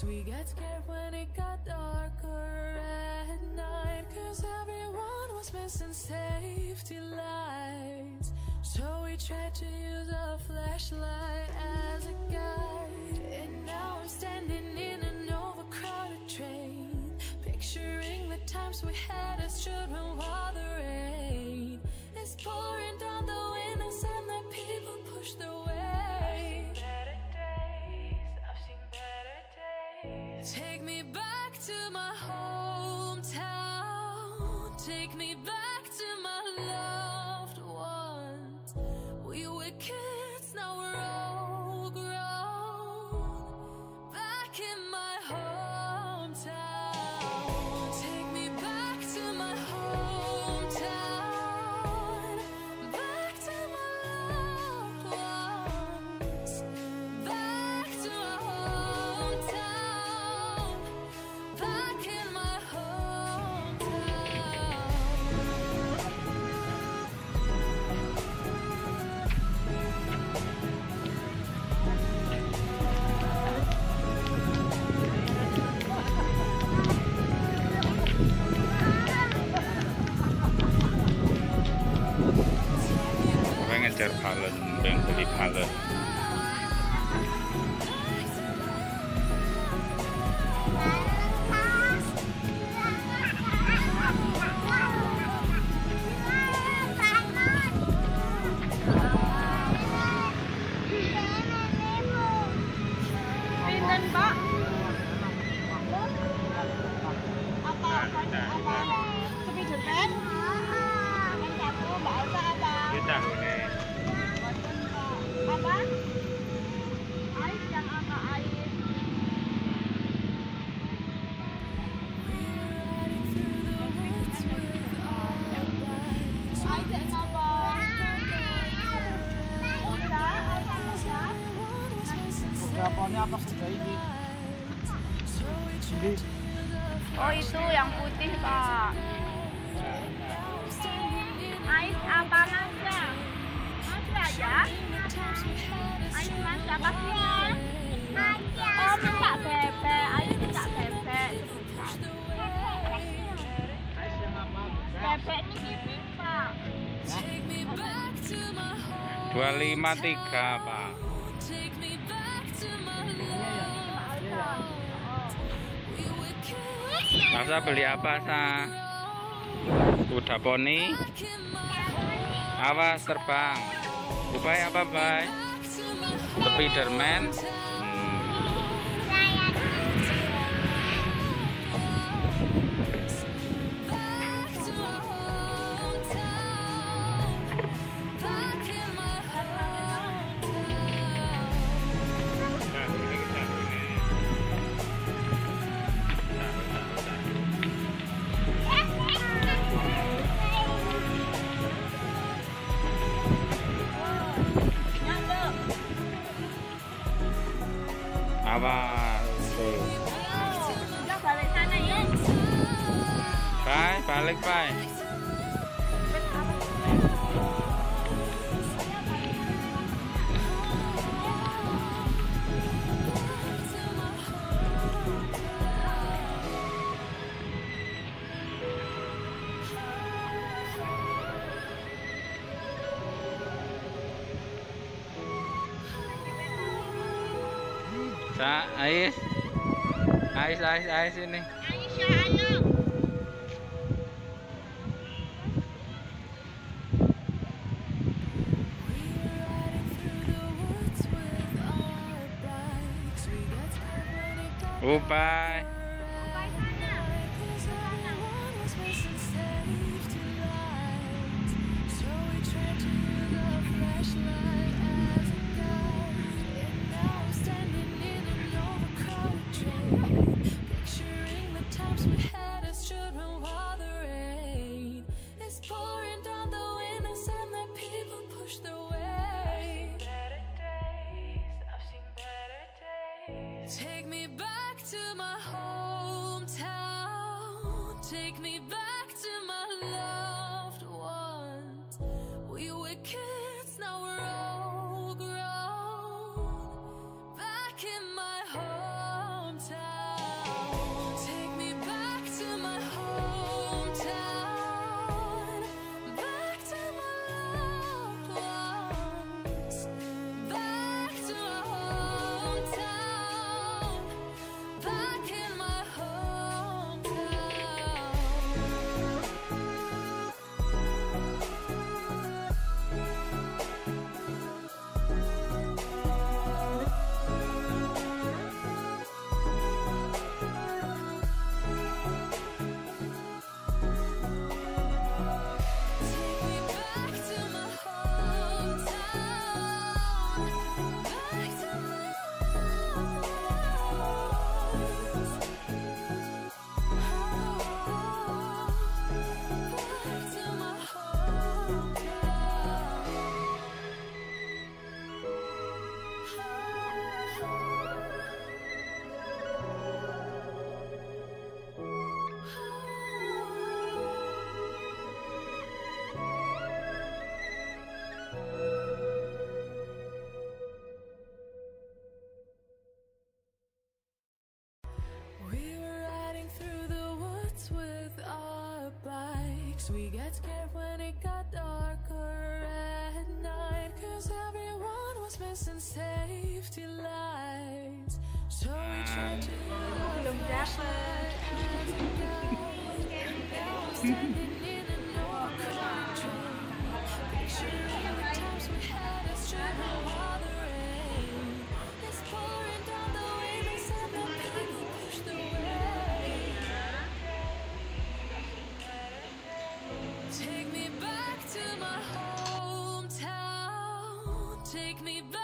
We get scared when it got darker at night, 'cause everyone was missing safety lights. So we tried to use a flashlight as a guide, and now I'm standing in an overcrowded train, picturing the times we had as children while the rain is pouring down the windows and the people push their way. Take me back to my hometown. Take me back to my loved ones. We were kids, now we're all grown. Back in my hometown. Take me back to my hometown. Back to my loved ones. Back to my hometown. Back in my ngejar balon, pengen beli balon. Apa? Ais yang apa ais? Ais yang apa? Muda, apa muda? Beberapanya apa sudah ini? Oh itu yang putih Pak. Ais apa aja? Ya, Ais masak apa ya? Oh, minta bebek, Ais minta bebek. Bebek ini gini Pak. 253 Pak. Masa beli apa sa? Kuda poni? Awas terbang. Bay apa bay? Spiderman. Awas tuh. Udah balik sana ya. Bye, balik bye. Ais ini. Aisyah anak. Bye. Picturing the times we had as children while the rain is pouring down the windows and the people push their way. Better days, I've seen better days. Take me back to my hometown. Take me back to my loved ones. We were kids, now we're all grown. Back in my hometown. back to my hometown. We were riding through the woods with our bikes. We got scared when it got darker at night, 'cause everyone was missing safety lights. So we tried to use our flashlight as a guide. Now I'm standing in an old train, picturing the times we had us driven while the rain is pouring down the windows and the people push the way. Take me back to my hometown. Take me back.